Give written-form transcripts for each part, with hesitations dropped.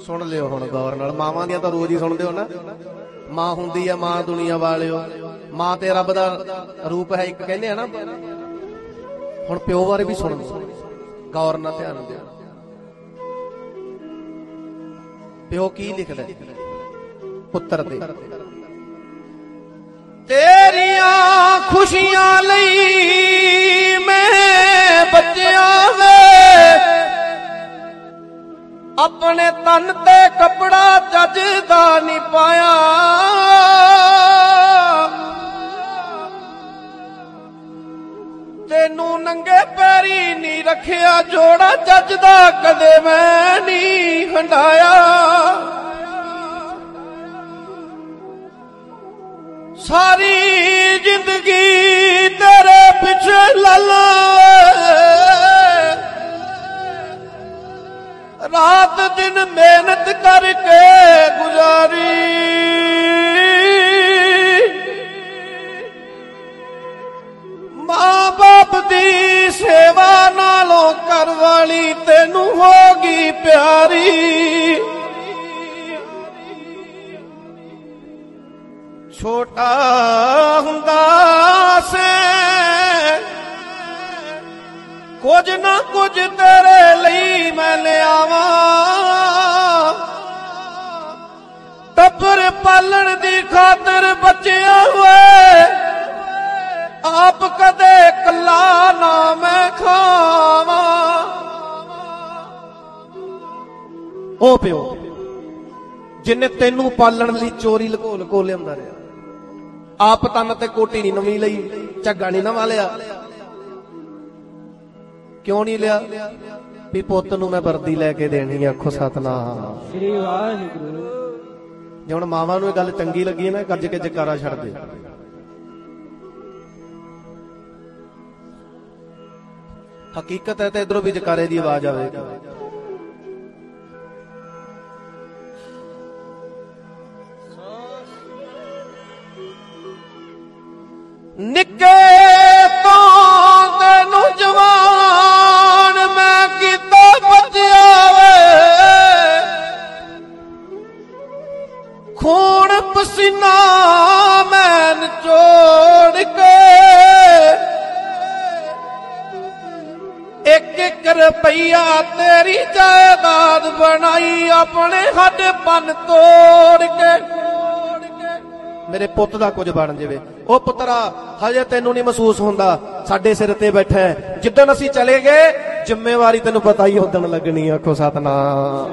सुन लियो हुण गौर नाल, मावां दियां तां रोज ही सुणदे हो ना। मां हुंदी आ मां दुनिया वालिओ, मां ते रब दा रूप है एक कहंदे आ ना। हुण प्यो बारे भी सुण गौर नाल ध्यान दिओ। प्यो की लिखदा पुत्तर ते, तेरियां खुशियां लई मैं बच्चियां वे अपने तन ते कपड़ा जजदा नहीं पाया। तेनू नंगे पैरी नहीं रखिया जोड़ा जजदा कदे मैं नहीं हंडाया। सारी जिंदगी तेरे पिछे लला, रात दिन मेहनत करके गुजारी। मां बाप दी सेवा नालों कर वाली तेनू होगी प्यारी। छोटा हुंदा से कुछ ना कुछ तेरे लई मैं ले आवा। टब्बर पालन दी खातर बच्चियां हुए आप कदे कला ना मैं खावा। ओ प्यो जिन्ने तेनू पालन लई चोरी लको लको लिआंदा रहा, आप तन ते कोटी नहीं नवीं लई, झग्गा नहीं नवां लिया। क्यों नहीं लिया? भी पुत्त नूं मैं वर्दी लैके देनी। आखो सतनाम श्री वाहिगुरू। जे हुण मावां नूं गल चंगी लगी ना, गज के जकारा छड्ड दे। हकीकत है तो इधरों भी जकारे की आवाज आवेगी। निके तो तेनू जवान मैं कीता बच्चिया वे, खून पसीना मैं निचोड़ के एक एक रुपया तेरी जायदाद बनाई अपने हड पन तोड़ के। मेरे पुत दा कुछ बन जावे। ओ पुत्रा हजे तेनू नहीं महसूस होंदा, साडे सिर ते बैठा है। जिद्दन असीं चले गए जिम्मेवारी तेनू पता ही उदन लगनी। आखो सतनाम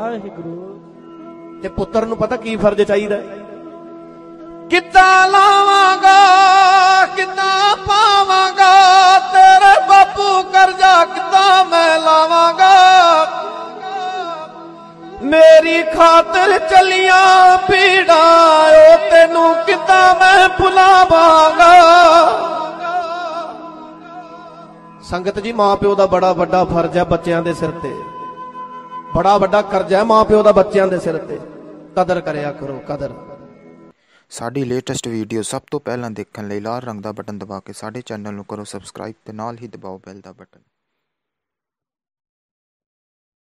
ते पुत्तर नू पता की फर्ज चाहिदा, किद्दां लावांगा किद्दां पावांगा तेरे बापू करजा किद्दां मैं लावांगा। मेरी खातर चलियां पीड़ा ओ तेनू किद्दां मैं भुलावांगा। संगत जी मां प्यो दा बड़ा वड्डा फर्ज है बच्चों के सिर ते, बड़ा वड्डा कर्जा है मां प्यो दा बच्चों के सिर ते। कदर करया करो कदर। साडी लेटेस्ट वीडियो सब तो पहला देखने लाल रंग का बटन दबा के साडे चैनल नूं करो सबसक्राइब ते नाल ही दबाओ बैल दा बटन।